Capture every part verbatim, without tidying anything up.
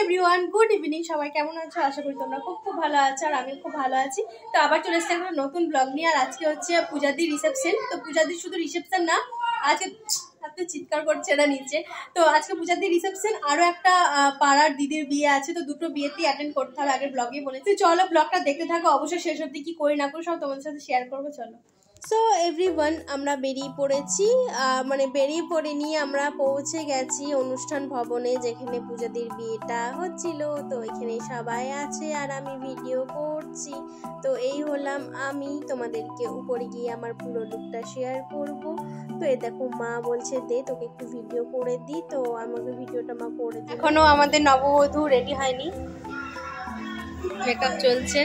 Everyone, good evening. সবাই কেমন আছো? আশা করি তোমরা খুব খুব ভালো আছো, আর আমি খুব ভালো আছি। তো আবার চলে এসেছি একটা নতুন ব্লগ নিয়ে। আর আজকে হচ্ছে পূজাদির রিসেপশন। তো পূজাদির শুধু রিসেপশন না, আজকে এত চিৎকার করছে না নিচে। তো আজকে পূজাদির রিসেপশন, আরো একটা পাড়ার দিদির বিয়ে আছে। তো দুটো বিয়েতেই অ্যাটেন্ড করতে হবে, আগের ব্লগে বলেছি। চলো ব্লগটা দেখতে থাকো, অবশ্যই শেষ অবধি কি করি না করি সব তোমাদের সাথে শেয়ার করবো। চলো। সো এভরিওয়ান, আমরা বেরিয়ে পড়েছি। মানে বেরিয়ে পড়ে নিয়ে আমরা পৌঁছে গেছি অনুষ্ঠান ভবনে, যেখানে পূজাদির বিয়েটা হচ্ছিল। তো এখানে সবাই আছে আর আমি ভিডিও করছি। তো এই হলাম আমি, তোমাদেরকে উপরে গিয়ে আমার পুরো লুকটা শেয়ার করব। তো এই দেখো, মা বলছে দে তোকে একটু ভিডিও করে দিই। তো আমাকে ভিডিওটা মা করে দিই। এখনো আমাদের নববধূ রেডি হয়নি, মেকআপ চলছে।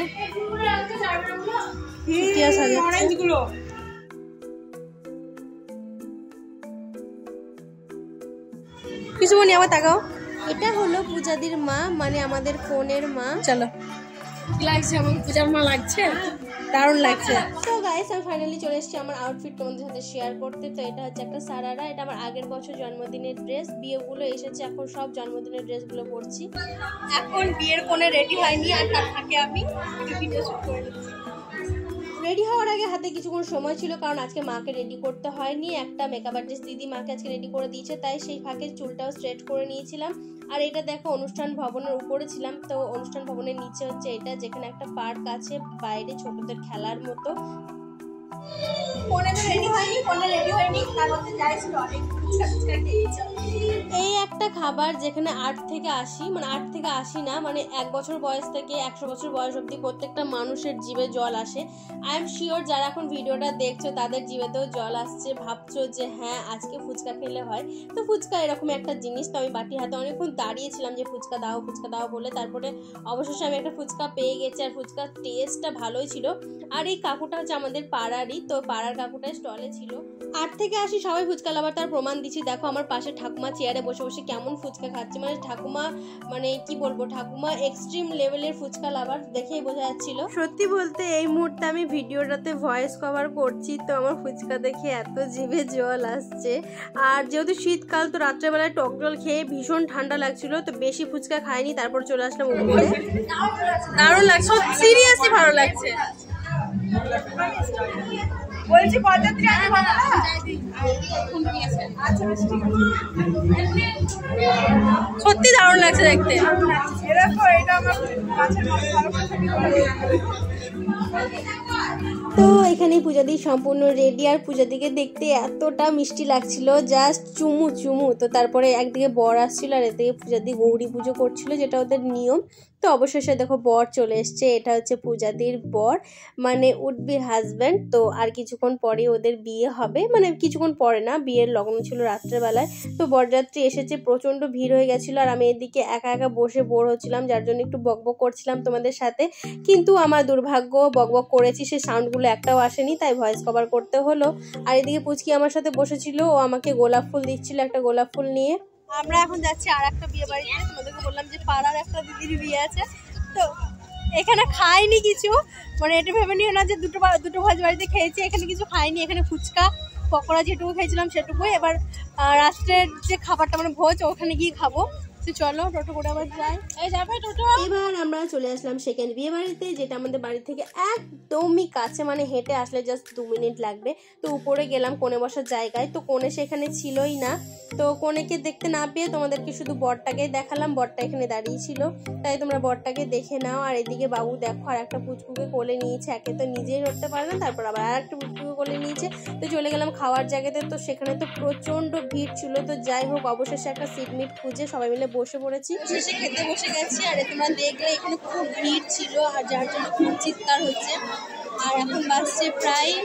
কিছু মনে আবার তাকাও। এটা হলো পূজাদির মা, মানে আমাদের ফোনের মা। চলো, কি লাগছে? আমার পূজার মা লাগছে, দারুণ লাগছে। তো গাইস, আমি ফাইনালি চলে এসেছি আমার আউটফিট তোমাদের সাথে শেয়ার করতে। তো এটা হচ্ছে একটা সারারা, এটা আমার আগের বছর জন্মদিনের ড্রেস। বিয়েগুলো এসেছে, এখন সব জন্মদিনের ড্রেসগুলো পরছি। এখন বিয়ের কোণে রেডি হয়নি, আর তার ফাঁকে আমি ভিডিও শুট করে নিচ্ছি। রেডি হওয়ার আগে হাতে কিছুক্ষণ সময় ছিল, কারণ আজকে মাকে রেডি করতে হয়নি। একটা মেকআপ আর্টিস্ট দিদি মাকে আজকে রেডি করে দিয়েছে, তাই সেই ফাঁকে চুলটাও স্ট্রেট করে নিয়েছিলাম। আর এটা দেখো, অনুষ্ঠান ভবনের উপরে ছিলাম। তো অনুষ্ঠান ভবনের নিচে হচ্ছে এটা, যেখানে একটা পার্ক আছে বাইরে ছোটদের খেলার মতো। এই একটা খাবার যেখানে আট থেকে আশি মানে আট থেকে আশি না মানে এক বছর বয়স থেকে একশো বছর বয়স অব্দি প্রত্যেকটা মানুষের জিভে জল আসে। আই এম শিওর যারা এখন ভিডিওটা দেখছো তাদের জিভেতেও জল আসছে, ভাবছো যে হ্যাঁ আজকে ফুচকা খেলে হয়। তো ফুচকা এরকম একটা জিনিস। তো আমি বাটি হাতে অনেকক্ষণ দাঁড়িয়েছিলাম যে ফুচকা দাও ফুচকা দাও বলে, তারপরে অবশেষে আমি একটা ফুচকা পেয়ে গেছি। আর ফুচকার টেস্টটা ভালোই ছিল। আর এই কাকুটা হচ্ছে আমাদের পাড়ারই, তো পাড়ার কাকুটা স্টলে ছিল। আট থেকে আসি সবাই ফুচকা লাভার, তার প্রমাণ দিচ্ছি। দেখো আমার পাশে ঠাকুমা চেয়ারে বসে বসে কেমন ফুচকা খাচ্ছে। মানে ঠাকুমা, মানে কি বলবো, ঠাকুমা এক্সট্রিম লেভেলের ফুচকা লাভার, দেখেই বোঝা যাচ্ছিল। সত্যি বলতে এই মুহূর্তে আমি ভিডিওটাতে ভয়েস কভার করছি, তো আমার ফুচকা দেখে এত জিভে জল আসছে। আর যেহেতু শীতকাল, তো রাত্রেবেলায় টক জল খেয়ে ভীষণ ঠান্ডা লাগছিল, তো বেশি ফুচকা খাইনি, তারপর চলে আসলাম উপরে। দারুণ লাগছে, সিরিয়াসলি ভালো লাগছে। বলছি পঁচাত্তর আগে বাবা সত্যি দারুণ লাগছে দেখতে। তো এখানে পূজাদি সম্পূর্ণ রেডি, আর পূজাদিকে দেখতে এতটা মিষ্টি লাগছিল, জাস্ট চুমু চুমু। তো তারপরে একদিকে বর আসছিল আর এদিকে পূজাদি গৌরী পুজো করছিল, যেটা ওদের নিয়ম। তো অবশেষে দেখো বর চলে এসছে, এটা হচ্ছে পূজাদির বর, মানে উড বি হাজব্যান্ড। তো আর কিছুক্ষণ পরে ওদের বিয়ে হবে, মানে কিছুক্ষণ পরে না, বিয়ের লগ্ন ছিল রাত্রেবেলায়। তো বরযাত্রী এসেছে, প্রচন্ড ভিড় হয়ে গেছিল, আর আমি এদিকে একা একা বসে বোর হচ্ছিলাম, যার জন্য একটু বকবক করছিলাম তোমাদের সাথে। কিন্তু আমার দুর্ভাগ্য, বকবক করেছি, সে সাউন্ডগুলো একটাও আসেনি, তাই ভয়েস কভার করতে হলো। আর এদিকে পুচকি আমার সাথে বসেছিল, ও আমাকে গোলাপ ফুল দিচ্ছিল, একটা গোলাপ ফুল নিয়ে। আমরা এখন যাচ্ছি আর একটা বিয়ে বাড়িতে। তোমাদেরকে বললাম যে পাড়ার একটা দিদির বিয়ে আছে। তো এখানে খাইনি কিছু, মানে এটা ভেবে নিও না যে দুটো দুটো ভাজ বাড়িতে খেয়েছি, এখানে কিছু খাইনি। এখানে ফুচকা পকোড়া যেটুকু খেয়েছিলাম সেটুকুই। এবার রাত্রের যে খাবারটা মানে ভোজ, ওখানে গিয়ে খাবো। চলো টোটো করে আবার যাই। এই যাবে টোটো। এবার আমরা চলে আসলাম সেকেন্ড বিয়ে বাড়িতে, যেটা আমাদের বাড়ি থেকে একদমই কাছে, মানে হেঁটে আসলে জাস্ট দু মিনিট লাগবে। তো উপরে গেলাম কোণে বসার জায়গায়, তো কোণে সেখানে ছিলই না। তো কোণেকে দেখতে না পেয়ে তোমাদেরকে শুধু বরটাকেই দেখালাম, বরটা এখানে দাঁড়িয়ে ছিল, তাই তোমরা বরটাকে দেখে নাও। আর এদিকে বাবু দেখো আর একটা পুচকুকে কোলে নিয়েছে, একে তো নিজেই ধরতে পারে না, তারপর আবার আর একটা পুচকুকে কোলে নিয়েছে। তো চলে গেলাম খাওয়ার জায়গাতে, তো সেখানে তো প্রচন্ড ভিড় ছিল। তো যাই হোক, অবশেষে একটা সিট মিট খুঁজে সবাই মিলে বসে পড়েছি, শেষে খেতে বসে গেছি। আর তোমরা দেখলে এখানে খুব ভিড় ছিল, আর যার জন্য খুব চিৎকার হচ্ছে। আর এখন বাজছে প্রায়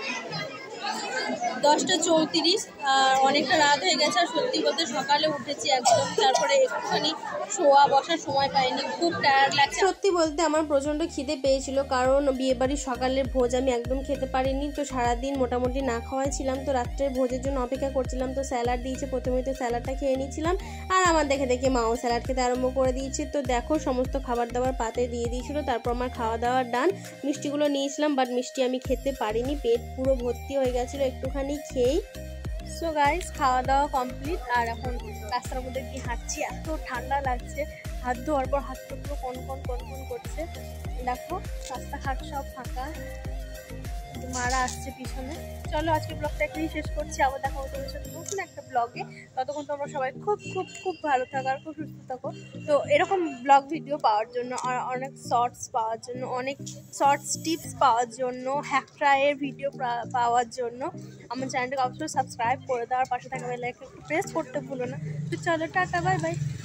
দশটা চৌত্রিশ, আর অনেকটা রাত হয়ে গেছে। আর সত্যি বলতে সকালে উঠেছি একদম, তারপরে একটুখানি শোয়া বসার সময় পাইনি, খুব টায়ার্ড লাগছে। সত্যি বলতে আমার প্রচণ্ড খিদে পেয়েছিল, কারণ বিয়েবাড়ির সকালের ভোজ আমি একদম খেতে পারিনি। তো সারাদিন মোটামুটি না খাওয়াই ছিলাম, তো রাত্রের ভোজের জন্য অপেক্ষা করছিলাম। তো স্যালাড দিয়েছে, প্রথমেই তো স্যালাডটা খেয়ে নিয়েছিলাম, আর আমার দেখে দেখে মাও স্যালাড খেতে আরম্ভ করে দিয়েছে। তো দেখো সমস্ত খাবার দাবার পাতে দিয়ে দিয়েছিল, তারপর আমার খাওয়া দাওয়ার ডান। মিষ্টিগুলো নিয়েছিলাম, বাট মিষ্টি আমি খেতে পারিনি, পেট পুরো ভর্তি হয়ে গেছিলো একটুখানি খেয়েই। সো গাইস, খাওয়া দাওয়া কমপ্লিট, আর এখন রাস্তার মধ্যে কি হাঁটছি, এত ঠান্ডা লাগছে। হাত ধোয়ার পর হাতটা পুরো কন কন কন কন করছে। দেখো রাস্তাঘাট সব ফাঁকা, মারা আসছে পিছনে। চলো আজকে ব্লগটা এখানেই শেষ করছি, আবার দেখা হতো তোমার সাথে নতুন একটা ব্লগে। ততক্ষণ তোমরা সবাই খুব খুব খুব ভালো থাকো আর খুব সুস্থ থাকো। তো এরকম ব্লগ ভিডিও পাওয়ার জন্য আর অনেক শর্টস পাওয়ার জন্য, অনেক শর্টস টিপস পাওয়ার জন্য, হ্যাকট্রায়ের ভিডিও পাওয়ার জন্য আমার চ্যানেলটাকে অবশ্যই সাবস্ক্রাইব করে দাও আর পাশে থাকা বেল আইকনটা প্রেস করতে ভুলো না। তো চলো টাটা, বাই বাই।